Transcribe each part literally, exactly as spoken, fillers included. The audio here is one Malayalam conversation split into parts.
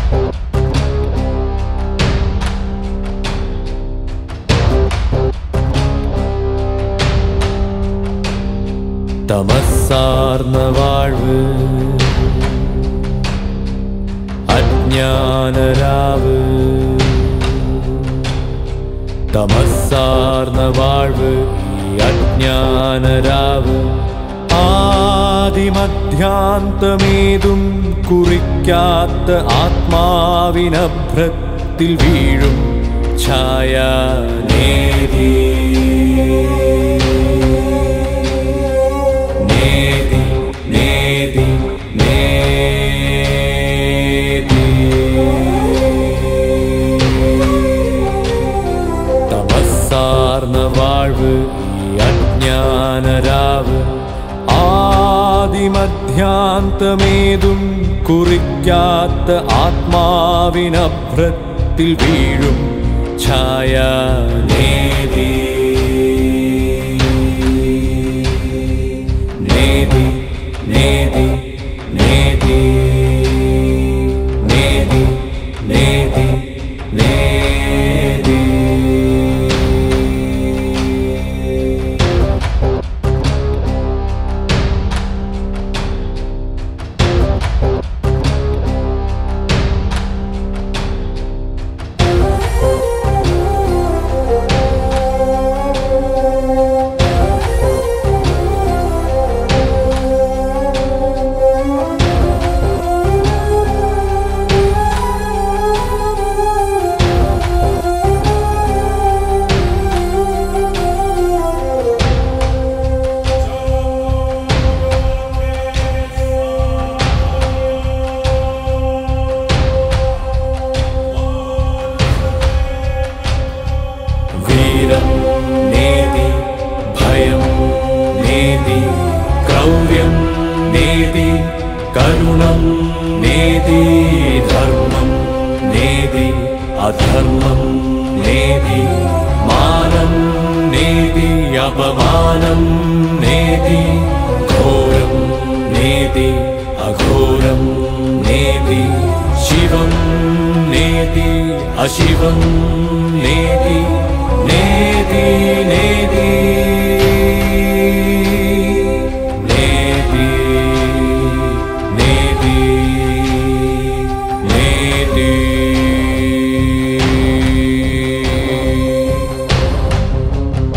തമസ്സാർന്ന വാഴ്വ് അജ്ഞാനരാവ് തമസ്സാർന്ന വാഴ്വ് അജ്ഞാനരാവ് ആദിമധ്യാന്തമേതും കുറിക്കാത്ത ആത്മാവിനഭ്രത്തിൽ വീഴും ഛായ നേതി നേതി നേതി നേതി തമസ്സാർന്ന വാഴ്വ് അജ്ഞാനരാവ് ആദിമധ്യാന്തമേതും കുറിക്കാത്ത ആത്മാവിനഭ്രത്തിൽ വീഴും ഛായ നേതി നേതി നേതി നേതി നേതി നേതി നേതി നേതി ഭയം നേതി ക്രൗര്യം നേതി കരുണം നേതി ധർമ്മം നേതി അധർമ്മം നേതി മാനം നേതി അപമാനം നേതി ഘോരം നേതി അഘോരം നേതി ശിവം നേതി അശിവം നേതി നേതി നേതി നേതി നേതി നേതി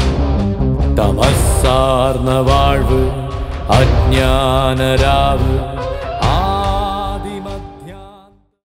തമസ്സാർന്ന വാഴ്വ് അജ്ഞാനരാവ്